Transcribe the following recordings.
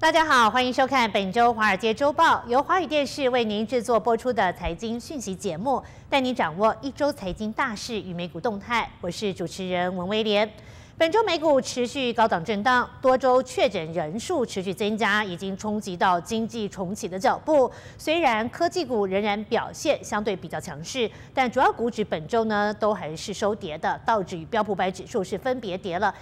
大家好，欢迎收看本周《华尔街周报》，由华语电视为您制作播出的财经讯息节目，带您掌握一周财经大事与美股动态。我是主持人文威廉。本周美股持续高档震荡，多州确诊人数持续增加，已经冲击到经济重启的脚步。虽然科技股仍然表现相对比较强势，但主要股指本周呢都还是收跌的。道指与标普500指数是分别跌了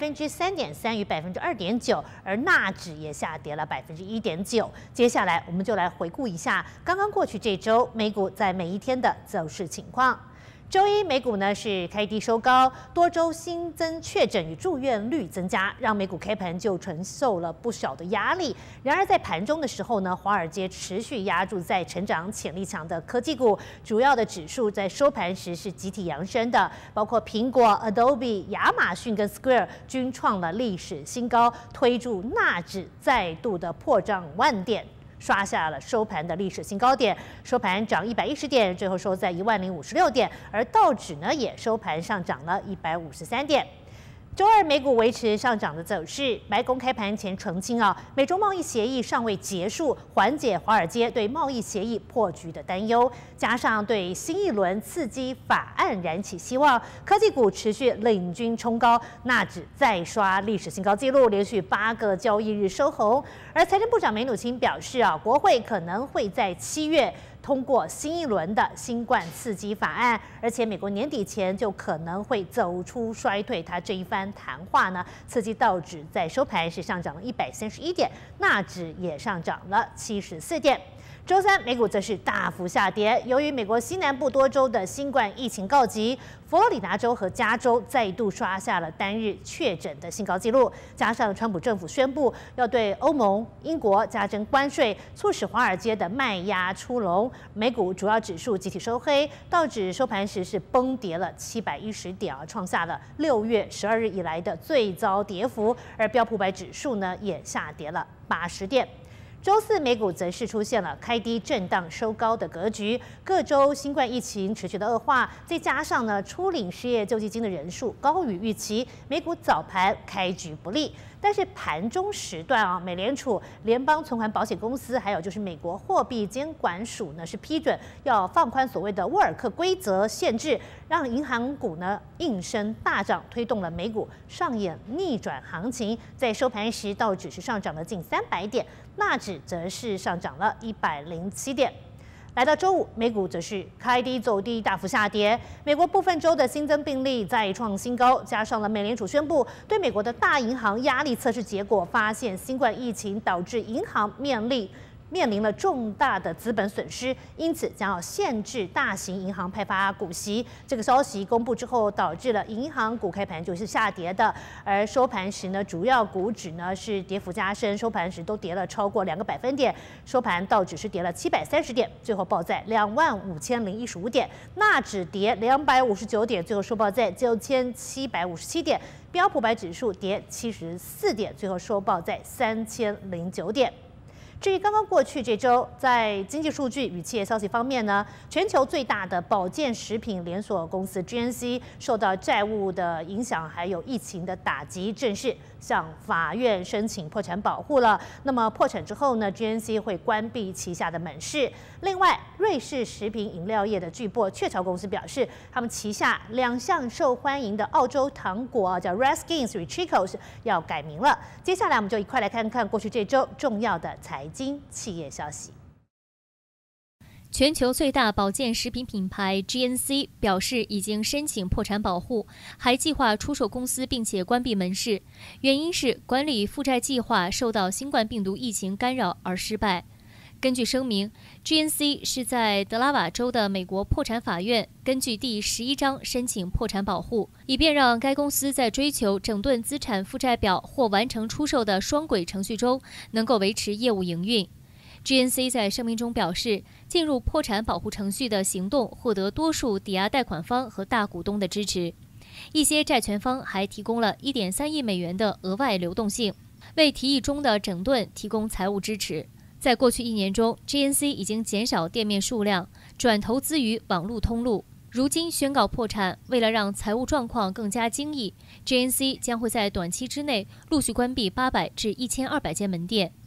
3.3%与2.9%，而纳指也下跌了1.9%。接下来我们就来回顾一下刚刚过去这周美股在每一天的走势情况。周一美股呢是开低收高，多州新增确诊与住院率增加，让美股开盘就承受了不小的压力。然而在盘中的时候呢，华尔街持续压住在成长潜力强的科技股，主要的指数在收盘时是集体扬升的，包括苹果、Adobe、亚马逊跟 Square 均创了历史新高，推助纳指再度的破涨万点。刷下了收盘的历史新高点，收盘涨110点，最后收在10056点，而道指呢也收盘上涨了153点。周二美股维持上涨的走势，白宫开盘前澄清美中贸易协议尚未结束，缓解华尔街对贸易协议破局的担忧，加上对新一轮刺激法案燃起希望，科技股持续领军冲高，纳指再刷历史新高纪录，连续8个交易日收红。而财政部长梅努钦表示国会可能会在7月通过新一轮的新冠刺激法案，而且美国年底前就可能会走出衰退。他这一番谈话呢，刺激道指在收盘是上涨了131点，纳指也上涨了74点。周三美股则是大幅下跌，由于美国西南部多州的新冠疫情告急，佛罗里达州和加州再度刷下了单日确诊的新高纪录，加上川普政府宣布要对欧盟、英国加征关税，促使华尔街的卖压出笼，美股主要指数集体收黑，道指收盘时是崩跌了710点，创下了6月12日以来的最遭跌幅，而标普500指数呢也下跌了80点。周四美股则是出现了开低震荡收高的格局，各州新冠疫情持续的恶化，再加上呢初领失业救济金的人数高于预期，美股早盘开局不利。但是盘中时段美联储、联邦存款保险公司，还有就是美国货币监管署呢，是批准要放宽所谓的沃尔克规则限制，让银行股呢应声大涨，推动了美股上演逆转行情。在收盘时，道指是上涨了近300点，纳指则是上涨了107点。来到周五，美股则是开低走低，大幅下跌。美国部分州的新增病例再创新高，加上了美联储宣布对美国的大银行压力测试结果，发现新冠疫情导致银行面临了重大的资本损失，因此将要限制大型银行派发股息。这个消息公布之后，导致了银行股开盘就是下跌的，而收盘时呢，主要股指呢是跌幅加深，收盘时都跌了超过2个百分点。收盘道指是跌了730点，最后报在25015点；纳指跌259点，最后收报在9757点；标普500指数跌74点，最后收报在3009点。至于刚刚过去这周，在经济数据与企业消息方面呢，全球最大的保健食品连锁公司 GNC 受到债务的影响，还有疫情的打击，正式向法院申请破产保护了。那么破产之后呢 ，GNC 会关闭旗下的门市。另外，瑞士食品饮料业的巨擘雀巢公司表示，他们旗下2项受欢迎的澳洲糖果叫 Raskins 与 Chicos 要改名了。接下来我们就一块来看看过去这周重要的财经企业消息。 全球最大保健食品品牌 GNC 表示已经申请破产保护，还计划出售公司并且关闭门市，原因是管理负债计划受到新冠病毒疫情干扰而失败。根据声明 ，GNC 是在德拉瓦州的美国破产法院根据第11章申请破产保护，以便让该公司在追求整顿资产负债表或完成出售的双轨程序中能够维持业务营运。GNC 在声明中表示，进入破产保护程序的行动获得多数抵押贷款方和大股东的支持。一些债权方还提供了1.3亿美元的额外流动性，为提议中的整顿提供财务支持。在过去1年中 ，GNC 已经减少店面数量，转投资于网络通路。如今宣告破产，为了让财务状况更加精益 ，GNC 将会在短期之内陆续关闭800至1200间门店。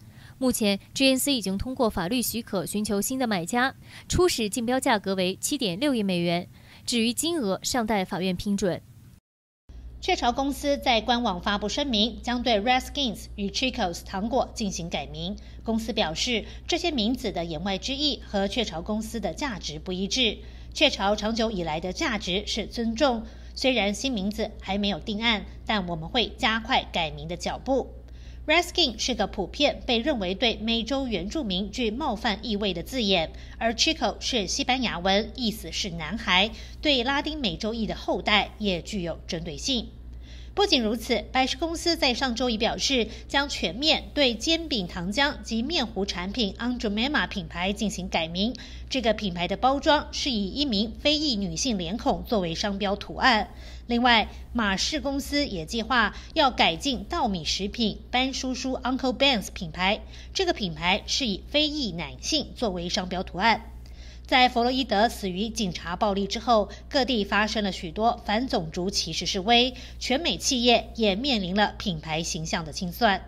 目前 GNC 已经通过法律许可寻求新的买家，初始竞标价格为7.6亿美元，至于金额尚待法院批准。 雀巢公司在官网发布声明，将对 Redskins 与 Chicos 糖果进行改名。公司表示，这些名字的言外之意和雀巢公司的价值不一致。雀巢长久以来的价值是尊重，虽然新名字还没有定案，但我们会加快改名的脚步。Redskin 是个普遍被认为对美洲原住民具冒犯意味的字眼，而 Chico 是西班牙文，意思是男孩，对拉丁美洲裔的后代也具有针对性。不仅如此，百事公司在上周已表示，将全面对煎饼糖浆及面糊产品 Andromema 品牌进行改名。这个品牌的包装是以一名非裔女性脸孔作为商标图案。另外，马氏公司也计划要改进稻米食品班叔叔 Uncle Ben's 品牌，这个品牌是以非裔男性作为商标图案。在弗洛伊德死于警察暴力之后，各地发生了许多反种族歧视示威，全美企业也面临了品牌形象的清算。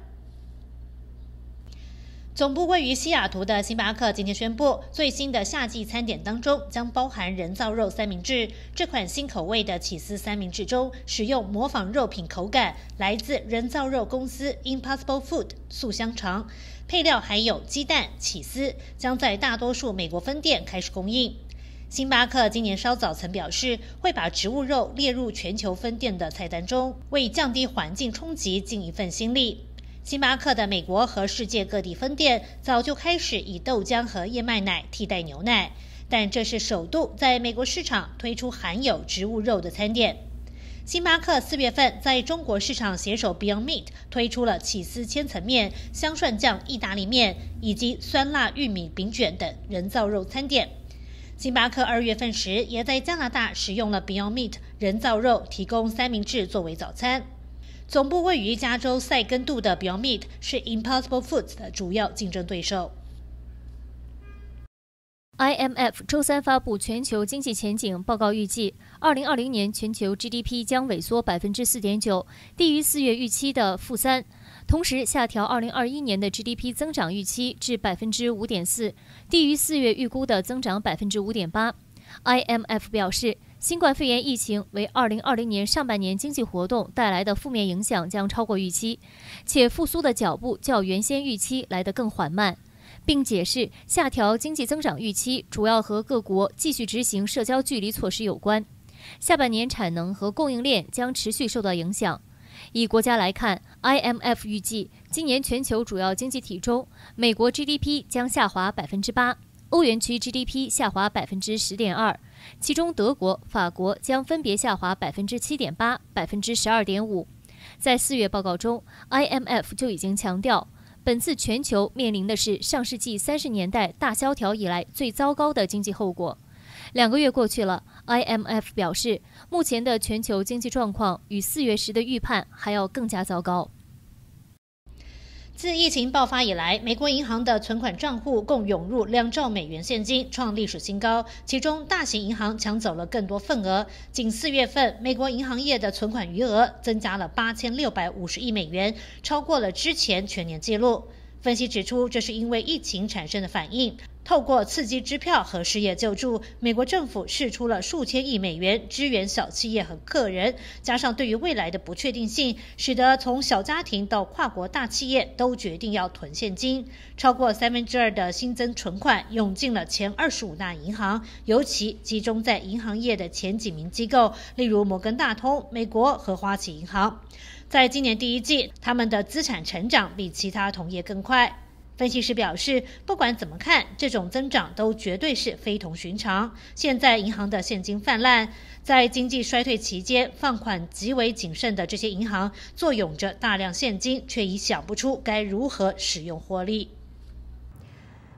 总部位于西雅图的星巴克今天宣布，最新的夏季餐点当中将包含人造肉三明治。这款新口味的起司三明治中使用模仿肉品口感，来自人造肉公司 Impossible Food 素香肠。配料还有鸡蛋、起司，将在大多数美国分店开始供应。星巴克今年稍早曾表示，会把植物肉列入全球分店的菜单中，为降低环境冲击尽一份心力。星巴克的美国和世界各地分店早就开始以豆浆和燕麦奶替代牛奶，但这是首度在美国市场推出含有植物肉的餐点。星巴克4月份在中国市场携手 Beyond Meat 推出了起司千层面、香蒜酱意大利面以及酸辣玉米饼卷等人造肉餐点。星巴克2月份时也在加拿大使用了 Beyond Meat 人造肉提供三明治作为早餐。总部位于加州塞根杜的 Beyond Meat 是 Impossible Foods 的主要竞争对手。 IMF 周三发布全球经济前景报告，预计2020年全球 GDP 将萎缩 4.9%， 低于4月预期的-3%，同时下调2021年的 GDP 增长预期至 5.4%， 低于4月预估的增长 5.8%。IMF 表示，新冠肺炎疫情为2020年上半年经济活动带来的负面影响将超过预期，且复苏的脚步较原先预期来得更缓慢，并解释下调经济增长预期主要和各国继续执行社交距离措施有关。下半年产能和供应链将持续受到影响。以国家来看， IMF 预计今年全球主要经济体中，美国 GDP 将下滑 8%，欧元区 GDP 下滑 10.2%， 其中德国、法国将分别下滑 7.8%、12.5%。在4月报告中， IMF 就已经强调，本次全球面临的是上世纪30年代大萧条以来最糟糕的经济后果。2个月过去了， IMF 表示，目前的全球经济状况与4月时的预判还要更加糟糕。 自疫情爆发以来，美国银行的存款账户共涌入2兆美元现金，创历史新高。其中，大型银行抢走了更多份额。仅4月份，美国银行业的存款余额增加了8650亿美元，超过了之前全年纪录。分析指出，这是因为疫情产生的反应。透过刺激支票和失业救助，美国政府释出了数千亿美元支援小企业和个人，加上对于未来的不确定性，使得从小家庭到跨国大企业都决定要囤现金。超过2/3的新增存款涌进了前25大银行，尤其集中在银行业的前几名机构，例如摩根大通、美国和花旗银行。在今年第一季，他们的资产成长比其他同业更快。分析师表示，不管怎么看，这种增长都绝对是非同寻常。现在银行的现金泛滥，在经济衰退期间放款极为谨慎的这些银行，坐拥着大量现金，却已想不出该如何使用获利。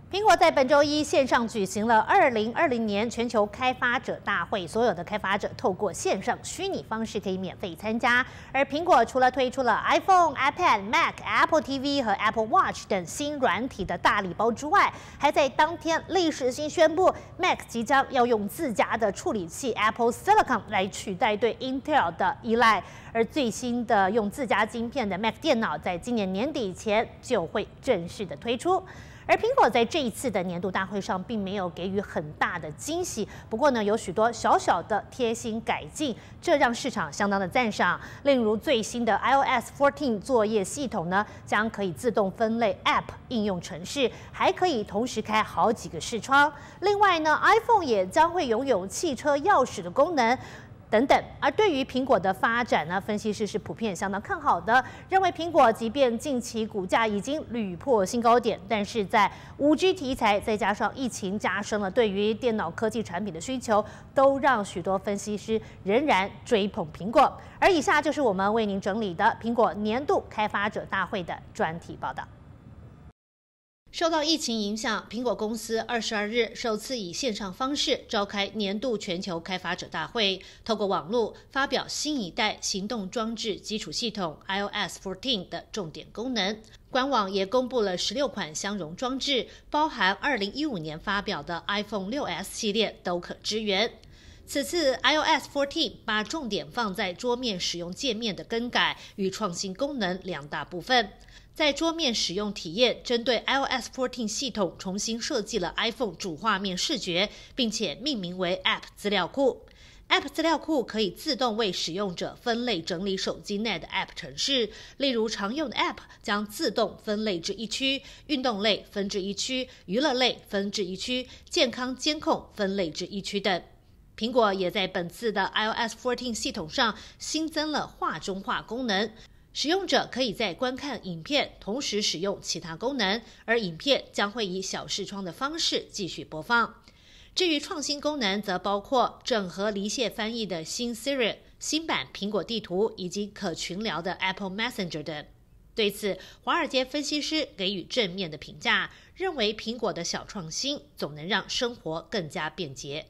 苹果在本周一线上举行了2020年全球开发者大会，所有的开发者透过线上虚拟方式可以免费参加。而苹果除了推出了 iPhone、iPad、Mac、Apple TV 和 Apple Watch 等新软体的大礼包之外，还在当天历史性宣布 Mac 即将要用自家的处理器 Apple Silicon 来取代对 Intel 的依赖。而最新的用自家晶片的 Mac 电脑，在今年年底前就会正式的推出。而苹果在这一次的年度大会上并没有给予很大的惊喜，不过呢，有许多小小的贴心改进，这让市场相当的赞赏。例如最新的 iOS 14作业系统呢，将可以自动分类 App 应用程式，还可以同时开好几个视窗。另外呢 ，iPhone 也将会拥有汽车钥匙的功能。等等，而对于苹果的发展呢，分析师是普遍相当看好的，认为苹果即便近期股价已经屡破新高点，但是在5G 题材再加上疫情加深了对于电脑科技产品的需求，都让许多分析师仍然追捧苹果。而以下就是我们为您整理的苹果年度开发者大会的专题报道。受到疫情影响，苹果公司22日首次以线上方式召开年度全球开发者大会，透过网络发表新一代行动装置基础系统 iOS 14的重点功能。官网也公布了16款相容装置，包含2015年发表的 iPhone 6s 系列都可支援。此次 iOS 14把重点放在桌面使用界面的更改与创新功能两大部分。在桌面使用体验，针对 iOS 14系统重新设计了 iPhone 主画面视觉，并且命名为 App 资料库。App 资料库可以自动为使用者分类整理手机内的 App 程式，例如常用的 App 将自动分类至一区，运动类分至一区，娱乐类分至一区，健康监控分类至一区等。苹果也在本次的 iOS 14系统上新增了画中画功能。使用者可以在观看影片同时使用其他功能，而影片将会以小视窗的方式继续播放。至于创新功能，则包括整合离线翻译的新 Siri、新版苹果地图以及可群聊的 Apple Messenger 等。对此，华尔街分析师给予正面的评价，认为苹果的小创新总能让生活更加便捷。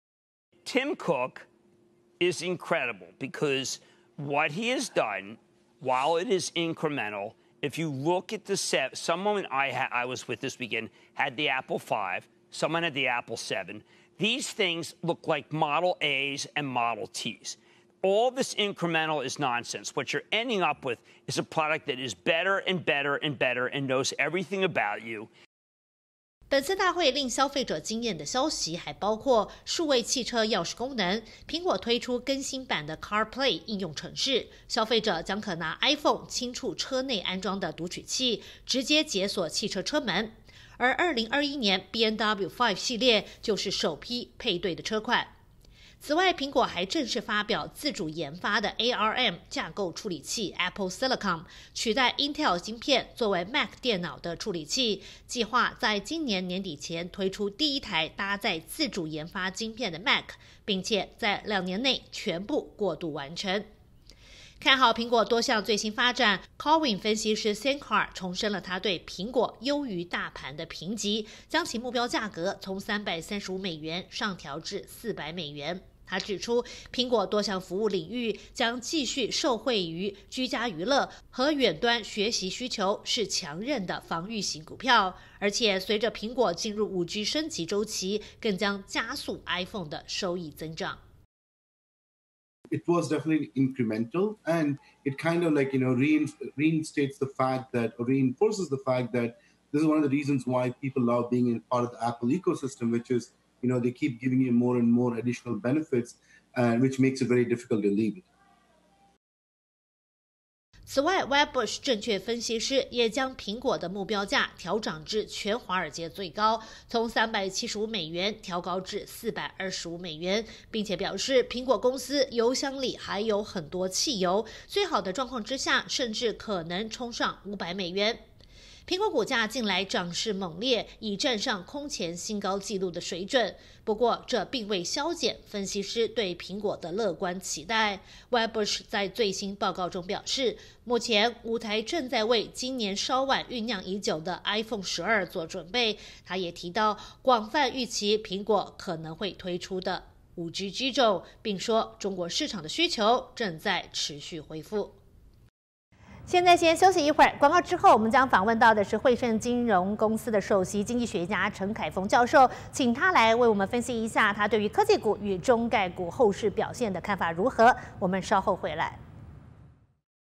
Tim Cook is incredible because what he has done,while it is incremental, if you look at the someone I was with this weekend had the Apple 5, someone had the Apple 7. These things look like Model A's and Model T's. All this incremental is nonsense. What you're ending up with is a product that is better and better and better and knows everything about you. 本次大会令消费者惊艳的消息还包括数位汽车钥匙功能，苹果推出更新版的 CarPlay 应用程式，消费者将可拿 iPhone 轻触车内安装的读取器，直接解锁汽车车门。而2021年 BMW 5系列就是首批配对的车款。此外，苹果还正式发表自主研发的 ARM 架构处理器 Apple Silicon， 取代 Intel 晶片作为 Mac 电脑的处理器，计划在今年年底前推出第一台搭载自主研发晶片的 Mac， 并且在2年内全部过渡完成。看好苹果多项最新发展 ，Cowen 分析师 Sankar 重申了他对苹果优于大盘的评级，将其目标价格从$335上调至$400。他指出，苹果多项服务领域将继续受惠于居家娱乐和远端学习需求，是强韧的防御型股票。而且，随着苹果进入5G 升级周期，更将加速 iPhone 的收益增长。 It was definitely incremental, and it kind of reinstates the fact that, or reinforces the fact that this is one of the reasons why people love being in part of the Apple ecosystem, which is, they keep giving you more and more additional benefits, which makes it very difficult to leave it. 此外 ，Wedbush 证券分析师也将苹果的目标价调涨至全华尔街最高，从$375调高至$425，并且表示苹果公司油箱里还有很多汽油，最好的状况之下，甚至可能冲上$500。 苹果股价近来涨势猛烈，已站上空前新高纪录的水准。不过，这并未消减分析师对苹果的乐观期待。Wedbush 在最新报告中表示，目前舞台正在为今年稍晚酝酿已久的 iPhone 12做准备。他也提到，广泛预期苹果可能会推出的5G 机种，并说中国市场的需求正在持续恢复。现在先休息一会儿，广告之后我们将访问到的是惠盛金融公司的首席经济学家陈凯峰教授，请他来为我们分析一下他对于科技股与中概股后市表现的看法如何。我们稍后回来。